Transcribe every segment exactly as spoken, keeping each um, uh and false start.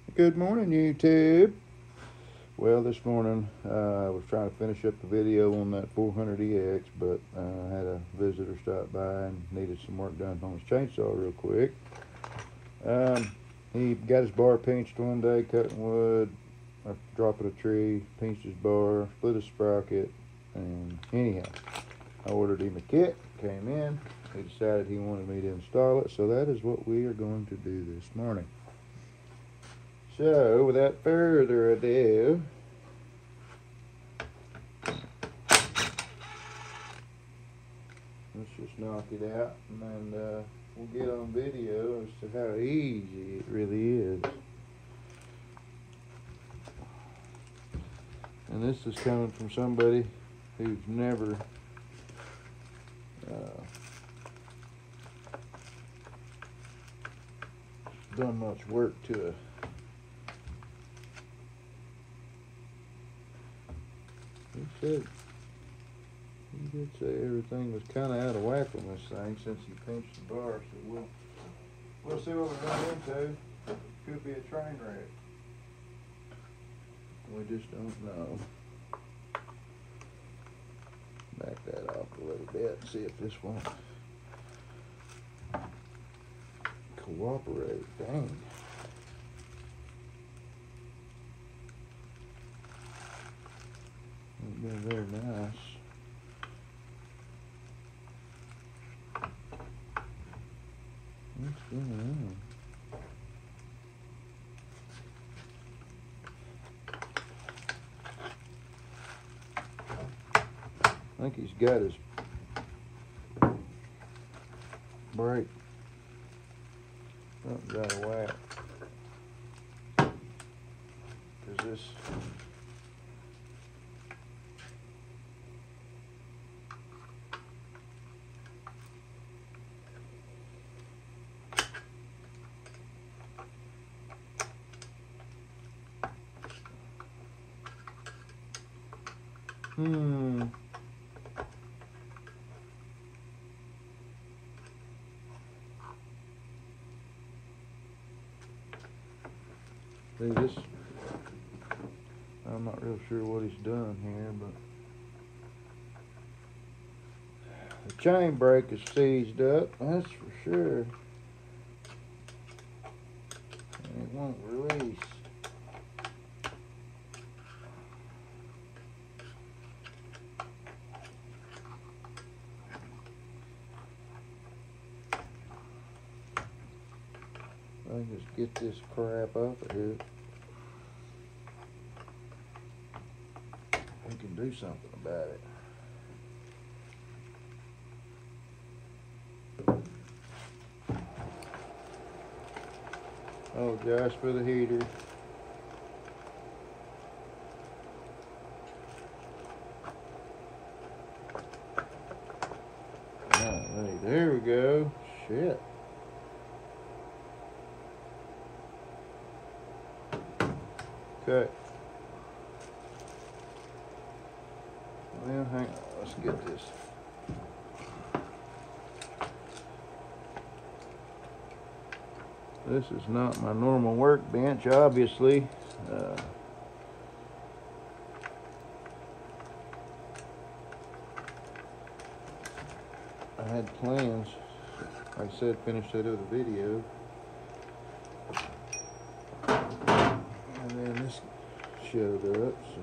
Good morning, YouTube. Well, this morning uh, I was trying to finish up the video on that four hundred E X, but I uh, had a visitor stop by and needed some work done on his chainsaw real quick. Um, he got his bar pinched one day cutting wood, or dropping a tree, pinched his bar, split his sprocket, and anyhow, I ordered him a kit, came in, he decided he wanted me to install it, so that is what we are going to do this morning. So, without further ado, let's just knock it out, and uh, we'll get on video as to how easy it really is. And this is coming from somebody who's never uh, done much work to a He said, he did say everything was kind of out of whack on this thing since he pinched the bar, so we'll, we'll see what we run into. Could be a train wreck. We just don't know. Back that off a little bit and see if this won't cooperate. Dang. Ain't been very nice. What's going on? I think he's got his brake. Something's out of whack. Cause this Hmm. See this, I'm not real sure what he's done here, but the chain brake is seized up, that's for sure. And it won't release. I can just get this crap off of here. We can do something about it. Oh, gosh, for the heater. Alright, there we go. Shit. Okay. Well, hang on. Let's get this. This is not my normal workbench, obviously. Uh, I had plans, like I said, finish that other video. And then this showed up, so.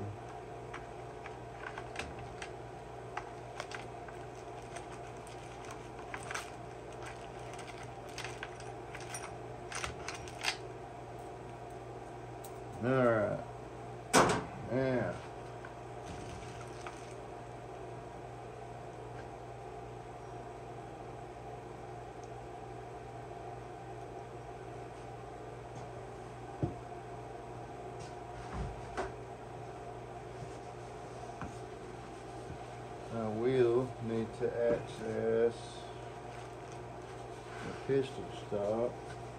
All right, yeah. I will need to access the piston stop,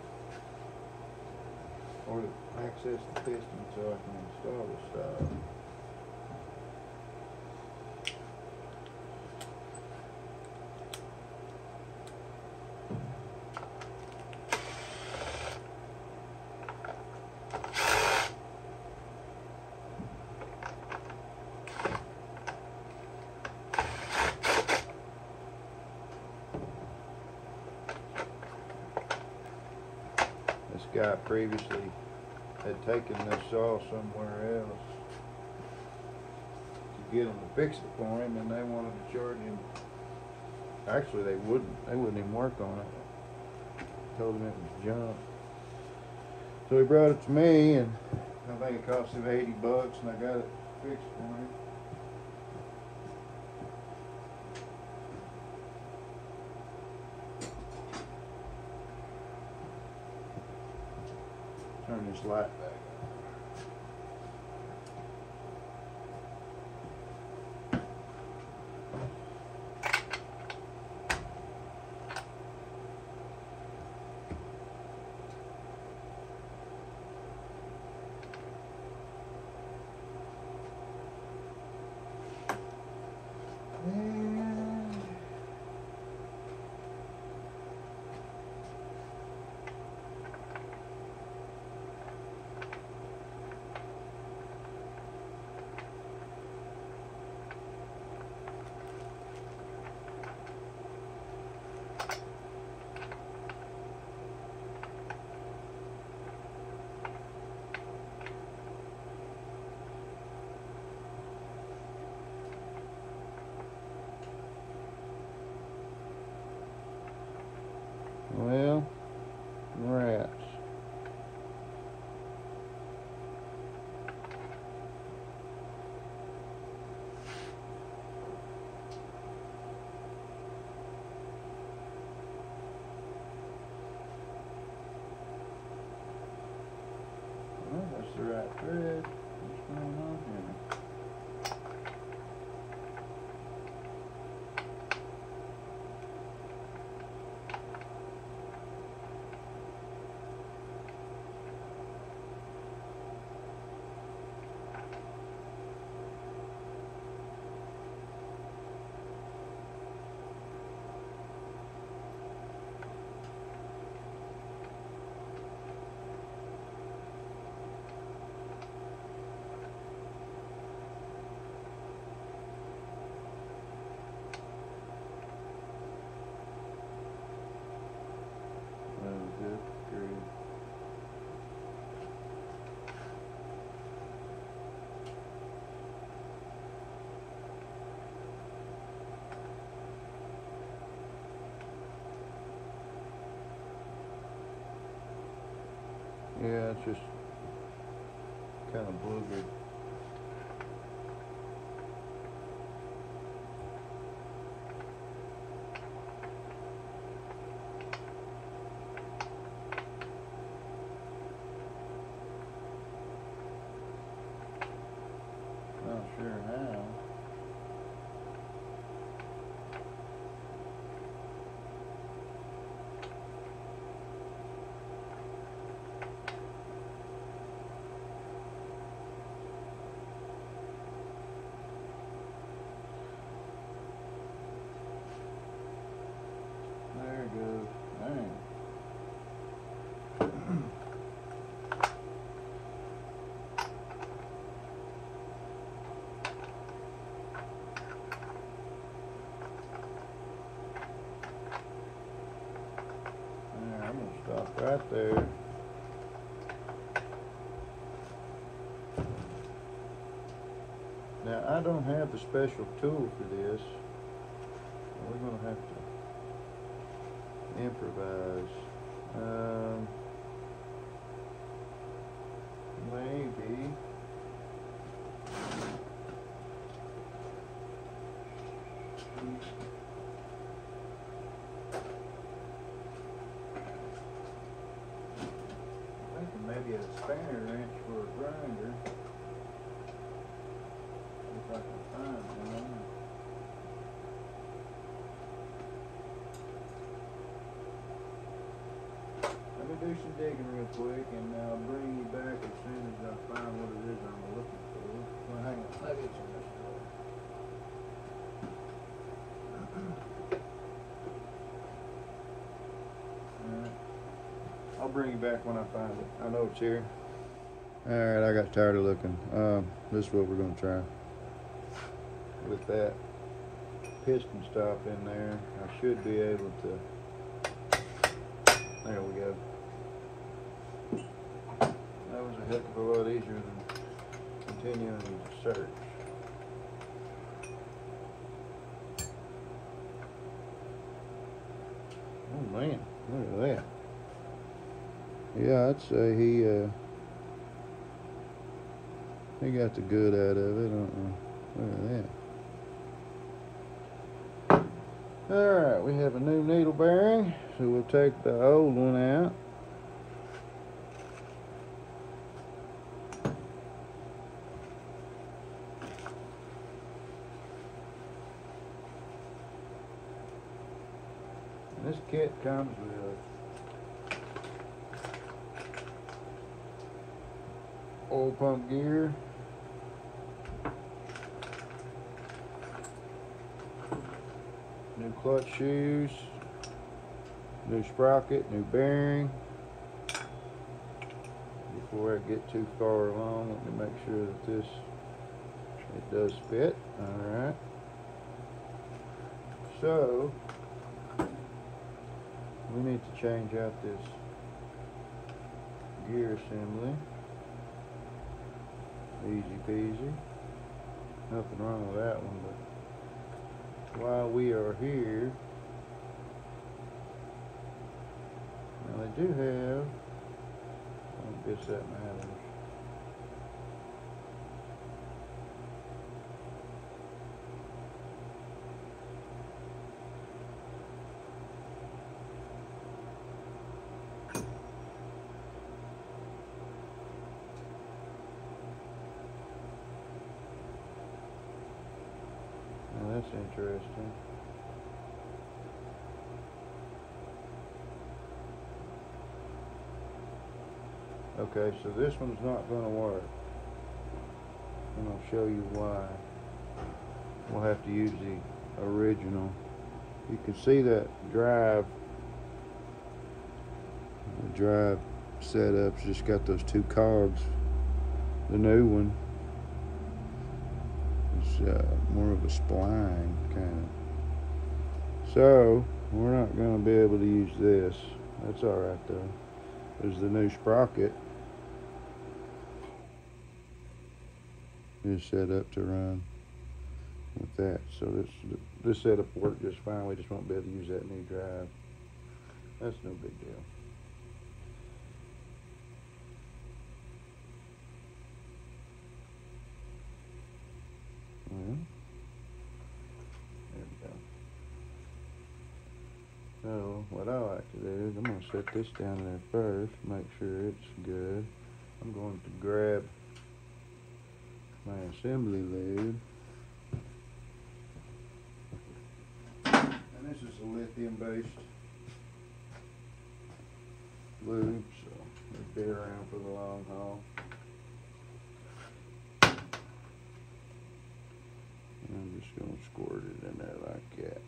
or to access the piston so I can install the stop. guy previously had taken this saw somewhere else to get them to fix it for him, and they wanted to charge him. Actually, they wouldn't. They wouldn't even work on it. Told him it was junk. So he brought it to me, and I think it cost him eighty bucks, and I got it fixed for him. Turn this light back on. Well, rats. Well, that's the right thread. What's going on here? Yeah, it's just kind of boogered. Not sure how. There it goes. Dang. There, I'm gonna stop right there. Now I don't have the special tool for this. We're gonna have to improvise. Um, maybe. Thinking maybe a spanner wrench for a grinder. If I can find one. Let me do some digging real quick, and I'll bring you back as soon as I find what it is I'm looking for. Well, hang on, maybe it's in this drawer. Alright. I'll bring you back when I find it. I know it's here. Alright, I got tired of looking. Um, this is what we're going to try. With that piston stop in there, I should be able to. There we go. a heck of a lot easier than continuing to search. Oh man, look at that. Yeah, I'd say he uh, he got the good out of it. Uh-uh. Look at that. Alright, we have a new needle bearing, so we'll take the old one out. And this kit comes with oil pump gear, new clutch shoes, new sprocket, new bearing. Before I get too far along, let me make sure that this, it does fit. Alright. So, we need to change out this gear assembly. Easy peasy. Nothing wrong with that one, but while we are here, now they do have, I guess that matters. Now that's interesting. Okay, so this one's not going to work. And I'll show you why. We'll have to use the original. You can see that drive, the drive setup's just got those two cogs. The new one is uh, more of a spline kind of. So we're not going to be able to use this. That's all right though. There's the new sprocket. Is set up to run with that, so this this setup worked just fine. We just won't be able to use that new drive. That's no big deal. Well, there we go. So what I like to do is I'm going to set this down there first, make sure it's good. I'm going to grab my assembly lube, and this is a lithium based lube, so it'll be around for the long haul. And I'm just going to squirt it in there like that.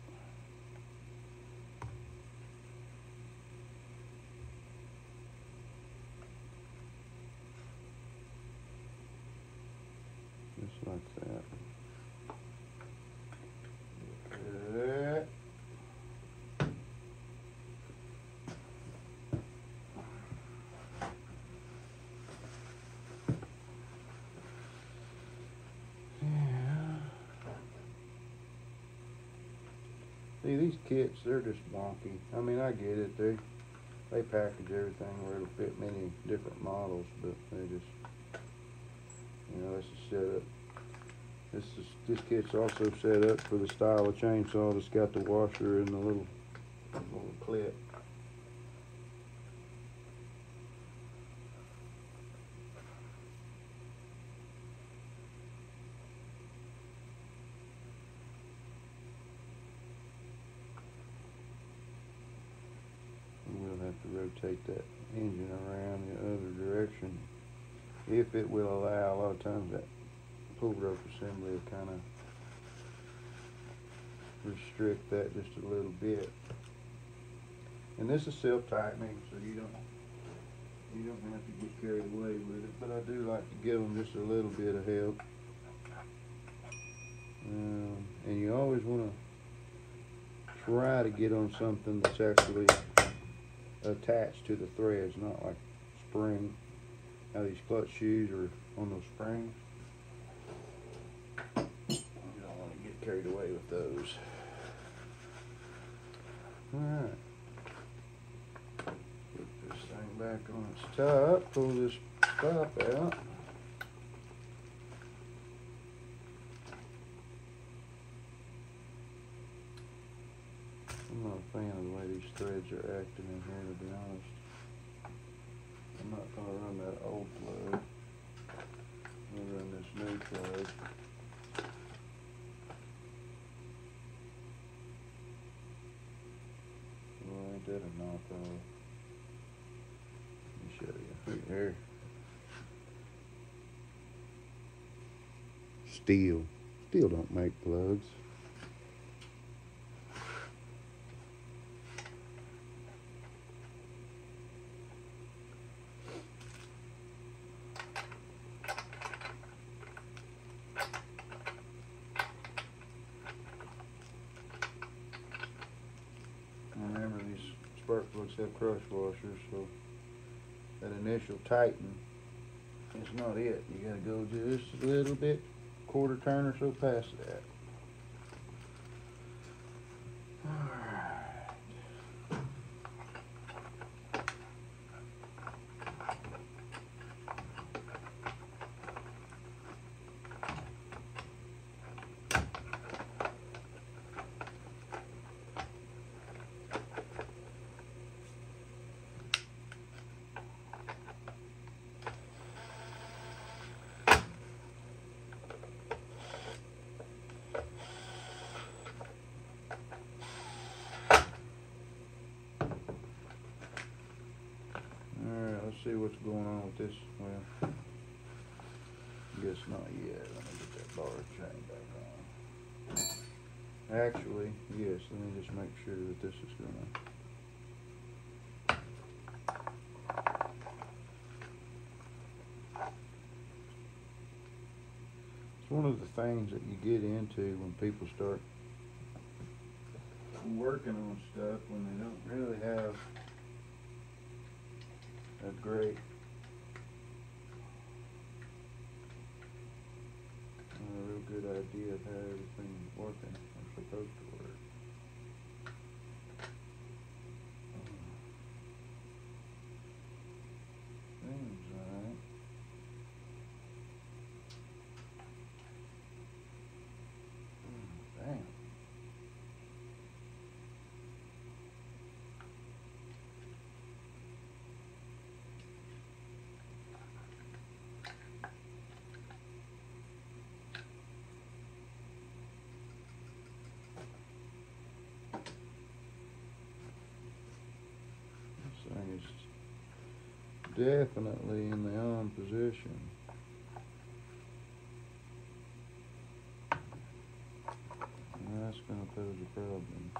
Just like that. That. Yeah. See, these kits, they're just wonky. I mean, I get it. They they package everything where it'll fit many different models, but they just, you know, this is set up. This is this kit's also set up for the style of chainsaw that's got the washer and the little little clip. And we'll have to rotate that engine around the other direction if it will allow. A lot of times that pull rope assembly will kind of restrict that just a little bit. And this is self-tightening, so you don't you don't have to get carried away with it. But I do like to give them just a little bit of help. Um, and you always want to try to get on something that's actually attached to the threads, not like spring how these clutch shoes are on those springs. You don't want to get carried away with those. Alright. Put this thing back on its top, pull this stop out. I'm not a fan of the way these threads are acting in here, to be honest. I'm not going to run that old plug. I'm going to run this new plug. Well, ain't that a knockoff? Let me show you. Right here. Steel. Steel don't make plugs. Remember, these spark plugs have crush washers, so that initial tighten is not it. You gotta go just a little bit, quarter turn or so past that. Let's see what's going on with this. Well, I guess not yet. Let me get that bar chain back on. Actually, yes, let me just make sure that this is gonna. It's one of the things that you get into when people start working on stuff when they don't really have a great a real good idea of how everything's working or supposed to work. Seems alright. Damn. It's definitely in the on position. And that's going to pose a problem.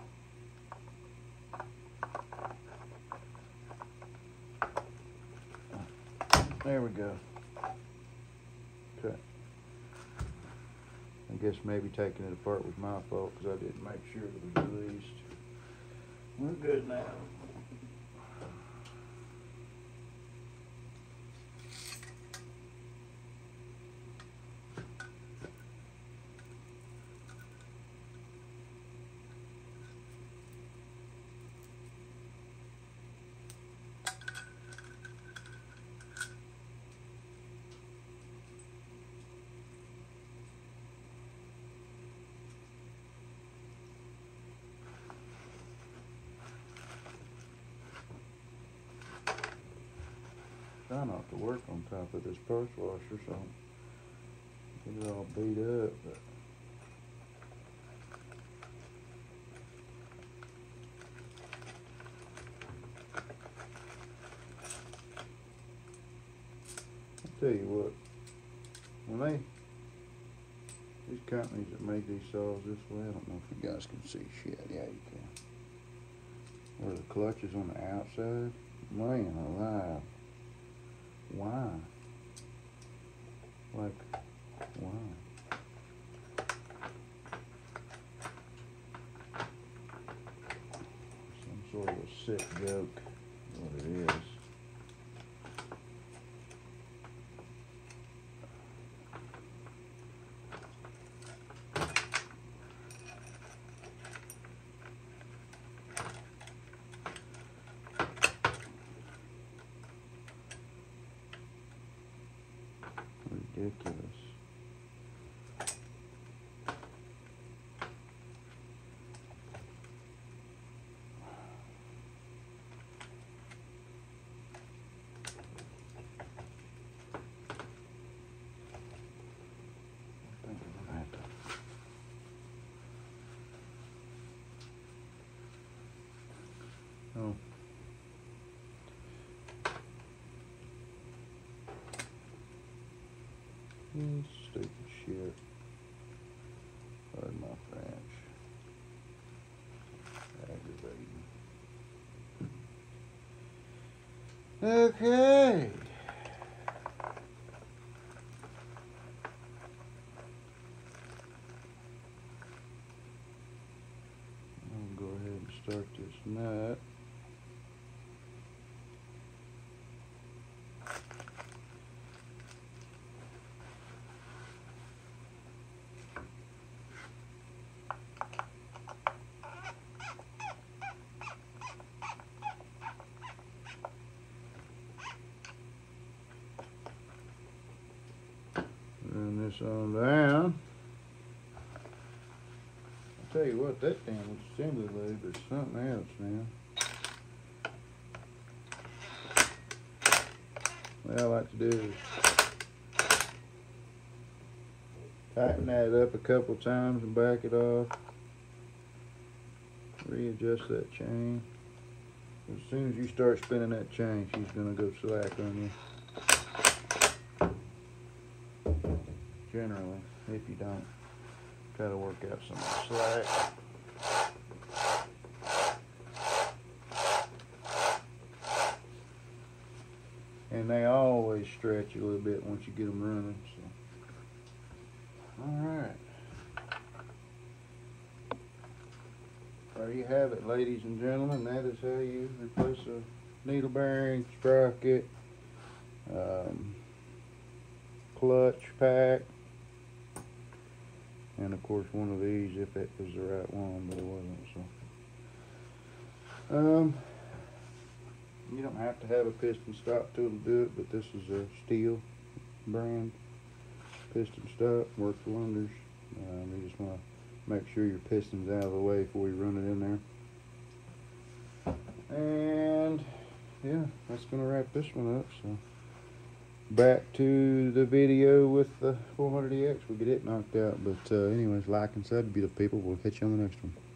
There we go. Okay. I guess maybe taking it apart was my fault because I didn't make sure it was released. We're good now. Try not to work on top of this purse washer, so get it all beat up. But I'll tell you what, when they, these companies that make these saws this way, I don't know if you guys can see shit. Yeah, you can. Where the clutch is on the outside, man alive. Why? Like, why? Some sort of a sick joke, what it is. Ridiculous. Oh. Mm, stupid shit. Pardon my French. Aggravating. Okay. I'll go ahead and start this nut. Run this on down. I'll tell you what, that damn assembly lube is something else now. What I like to do is tighten that up a couple times and back it off. Readjust that chain. As soon as you start spinning that chain, she's gonna go slack on you. Generally, if you don't, try to work out some slack. And they always stretch a little bit once you get them running. So, all right. There you have it, ladies and gentlemen. That is how you replace a needle bearing, sprocket, um, clutch pack, and of course one of these if it was the right one, but it wasn't. So, um, you don't have to have a piston stop tool to do it, but this is a Steel brand piston stop, works wonders. Um, you just want to make sure your piston's out of the way before you run it in there. And yeah, that's gonna wrap this one up. So back to the video with the four hundred E X. We'll get it knocked out. But uh, anyways, like and sub, beautiful people. We'll catch you on the next one.